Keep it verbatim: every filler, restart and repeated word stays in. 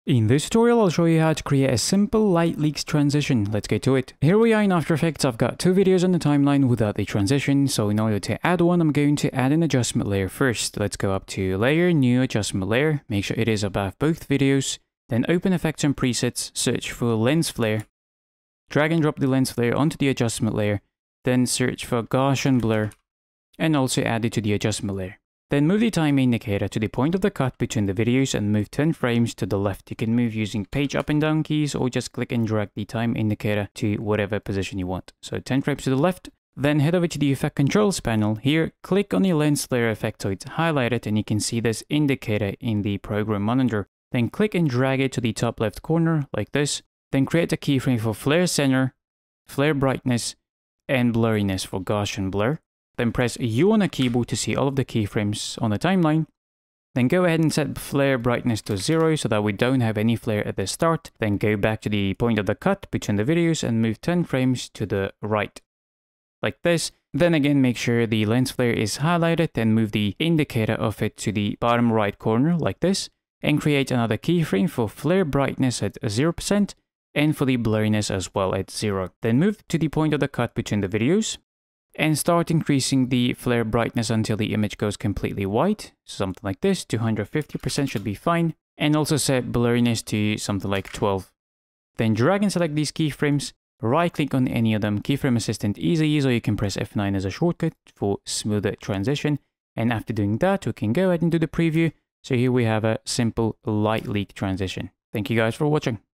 In this tutorial, I'll show you how to create a simple light leaks transition. Let's get to it. Here we are in After Effects. I've got two videos on the timeline without the transition. So in order to add one, I'm going to add an adjustment layer first. Let's go up to Layer, New Adjustment Layer. Make sure it is above both videos. Then open Effects and Presets, search for Lens Flare. Drag and drop the lens flare onto the adjustment layer. Then search for Gaussian Blur. And also add it to the adjustment layer. Then move the time indicator to the point of the cut between the videos and move ten frames to the left. You can move using page up and down keys or just click and drag the time indicator to whatever position you want. So ten frames to the left. Then head over to the Effect Controls panel. Here, click on the lens flare effect so it's highlighted and you can see this indicator in the program monitor. Then click and drag it to the top left corner like this. Then create a keyframe for flare center, flare brightness, and blurriness for Gaussian blur. Then press U on a keyboard to see all of the keyframes on the timeline. Then go ahead and set flare brightness to zero so that we don't have any flare at the start. Then go back to the point of the cut between the videos and move ten frames to the right. Like this. Then again make sure the lens flare is highlighted and move the indicator of it to the bottom right corner like this. And create another keyframe for flare brightness at zero percent and for the blurriness as well at zero. Then move to the point of the cut between the videos. And start increasing the flare brightness until the image goes completely white. Something like this, two hundred fifty percent should be fine. And also set blurriness to something like twelve. Then drag and select these keyframes. Right click on any of them. Keyframe Assistant easy, or you can press F nine as a shortcut for smoother transition. And after doing that, we can go ahead and do the preview. So here we have a simple light leak transition. Thank you guys for watching.